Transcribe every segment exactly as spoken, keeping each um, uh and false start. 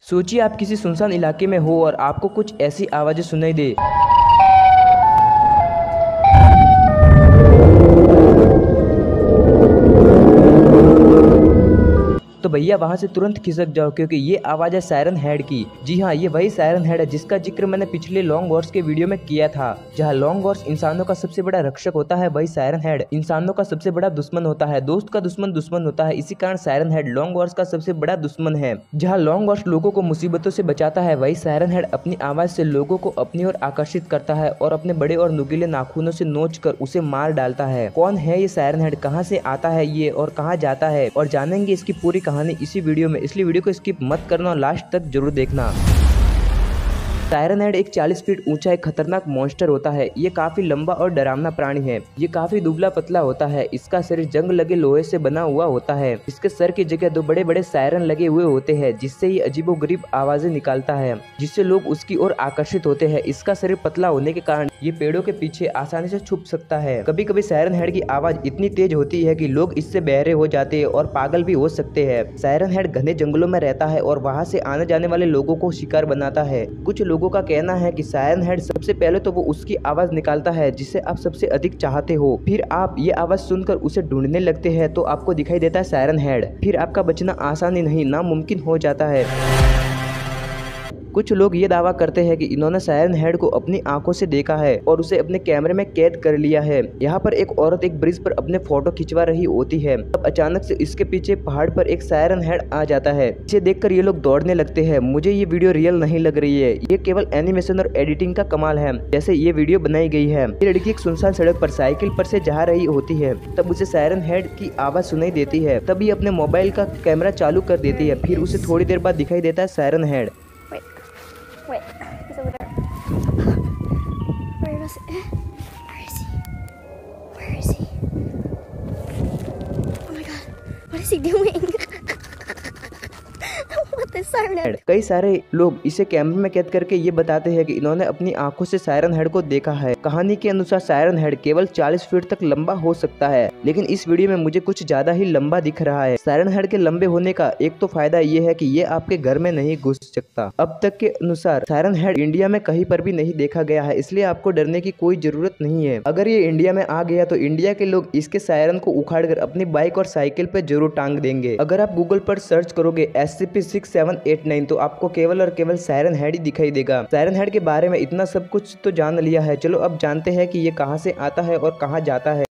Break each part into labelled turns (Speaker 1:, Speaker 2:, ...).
Speaker 1: सोचिए आप किसी सुनसान इलाके में हो और आपको कुछ ऐसी आवाज़ें सुनाई दे। तो भैया वहां से तुरंत खिसक जाओ, क्योंकि ये आवाज़ है सायरन हेड की। जी हाँ, ये वही सायरन हेड है जिसका जिक्र मैंने पिछले लॉन्ग वॉर्स के वीडियो में किया था। जहाँ लॉन्ग वॉर्स इंसानों का सबसे बड़ा रक्षक होता है, वही सायरन हेड इंसानों का सबसे बड़ा दुश्मन होता है। दोस्त का दुश्मन दुश्मन होता है, इसी कारण सायरन हेड लॉन्ग वॉर्स का सबसे बड़ा दुश्मन है। जहाँ लॉन्ग वॉर्स लोगों को मुसीबतों से बचाता है, वही सायरन हेड अपनी आवाज से लोगों को अपनी ओर आकर्षित करता है और अपने बड़े और नुकीले नाखूनों से नोच कर उसे मार डालता है। कौन है ये सायरन हेड, कहाँ से आता है ये और कहाँ जाता है, और जानेंगे इसकी पूरी कहानी इसी वीडियो में, इसलिए वीडियो को स्किप मत करना और लास्ट तक जरूर देखना। सायरन हेड एक चालीस फीट ऊंचा एक खतरनाक मॉन्स्टर होता है। ये काफी लंबा और डरावना प्राणी है। ये काफी दुबला पतला होता है। इसका शरीर जंग लगे लोहे से बना हुआ होता है। इसके सर की जगह दो बड़े बड़े सायरन लगे हुए होते हैं, जिससे ये अजीबोगरीब आवाजें निकालता है, जिससे लोग उसकी ओर आकर्षित होते हैं। इसका शरीर पतला होने के कारण ये पेड़ों के पीछे आसानी से छुप सकता है। कभी कभी सायरन हेड की आवाज इतनी तेज होती है कि लोग इससे बहरे हो जाते हैं और पागल भी हो सकते हैं। सायरन हेड घने जंगलों में रहता है और वहाँ से आने जाने वाले लोगों को शिकार बनाता है। कुछ लोगों का कहना है कि सायरन हेड सबसे पहले तो वो उसकी आवाज निकालता है जिसे आप सबसे अधिक चाहते हो। फिर आप ये आवाज सुनकर उसे ढूंढने लगते हैं तो आपको दिखाई देता है सायरन हेड। फिर आपका बचना आसान ही नहीं, नामुमकिन हो जाता है। कुछ लोग ये दावा करते हैं कि इन्होंने सायरन हेड को अपनी आंखों से देखा है और उसे अपने कैमरे में कैद कर लिया है। यहाँ पर एक औरत एक ब्रिज पर अपने फोटो खिंचवा रही होती है, तब अचानक से इसके पीछे पहाड़ पर एक सायरन हेड आ जाता है। इसे देखकर ये लोग दौड़ने लगते हैं। मुझे ये वीडियो रियल नहीं लग रही है, ये केवल एनिमेशन और एडिटिंग का कमाल है जैसे ये वीडियो बनाई गई है। ये लड़की एक सुनसान सड़क पर साइकिल पर से जा रही होती है, तब उसे सायरन हेड की आवाज सुनाई देती है। तब ये अपने मोबाइल का कैमरा चालू कर देती है। फिर उसे थोड़ी देर बाद दिखाई देता है siren head.
Speaker 2: Wait, he's over there. Where is he? Where is he? Where is he? Oh my god, what is he doing? What is siren head?
Speaker 1: कई सारे लोग इसे कैमरे में कैद करके ये बताते हैं कि इन्होंने अपनी आंखों से सायरन हेड को देखा है। कहानी के अनुसार सायरन हेड केवल चालीस फीट तक लंबा हो सकता है, लेकिन इस वीडियो में मुझे कुछ ज्यादा ही लंबा दिख रहा है। सायरन हेड के लंबे होने का एक तो फायदा ये है कि ये आपके घर में नहीं घुस सकता। अब तक के अनुसार सायरन हेड इंडिया में कहीं पर भी नहीं देखा गया है, इसलिए आपको डरने की कोई जरूरत नहीं है। अगर ये इंडिया में आ गया तो इंडिया के लोग इसके सायरन को उखाड़ कर अपनी बाइक और साइकिल पे जरूर टांग देंगे। अगर आप गूगल पर सर्च करोगे S C P six seven eight nine तो आपको केवल और केवल सायरन हेड ही दिखाई देगा। सायरन हेड के बारे में इतना सब कुछ तो जान लिया है, चलो अब जानते हैं कि ये कहां से आता है और कहां जाता है।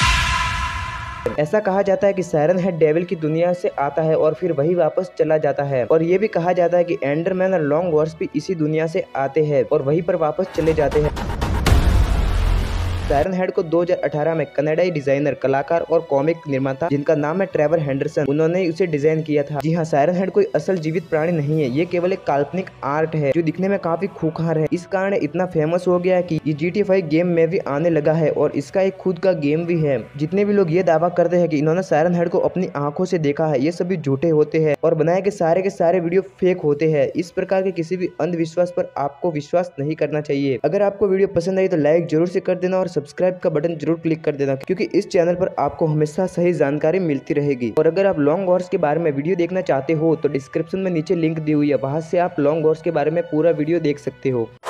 Speaker 1: ऐसा कहा जाता है कि सायरन हेड डेविल की दुनिया से आता है और फिर वही वापस चला जाता है, और ये भी कहा जाता है कि एंडरमैन और लॉन्ग वॉर्स भी इसी दुनिया से आते हैं और वहीं पर वापस चले जाते हैं। सायरन हेड को दो हज़ार अठारह में कनाडाई डिजाइनर, कलाकार और कॉमिक निर्माता जिनका नाम है ट्रेवर हेंडरसन, उन्होंने उसे डिजाइन किया था। जी हाँ, सायरन हेड कोई असल जीवित प्राणी नहीं है, ये केवल एक काल्पनिक आर्ट है जो दिखने में काफी खूंखार है। इस कारण इतना फेमस हो गया है कि ये जी टी फाइव गेम में भी आने लगा है और इसका एक खुद का गेम भी है। जितने भी लोग ये दावा करते हैं कि इन्होंने सायरन हेड को अपनी आंखों से देखा है, ये सभी झूठे होते हैं और बनाए के सारे के सारे वीडियो फेक होते हैं। इस प्रकार के किसी भी अंधविश्वास पर आपको विश्वास नहीं करना चाहिए। अगर आपको वीडियो पसंद आई तो लाइक जरूर से कर देना और सब्सक्राइब का बटन जरूर क्लिक कर देना, क्योंकि इस चैनल पर आपको हमेशा सही जानकारी मिलती रहेगी। और अगर आप लॉन्ग वॉर्स के बारे में वीडियो देखना चाहते हो तो डिस्क्रिप्शन में नीचे लिंक दी हुई है, वहां से आप लॉन्ग वॉर्स के बारे में पूरा वीडियो देख सकते हो।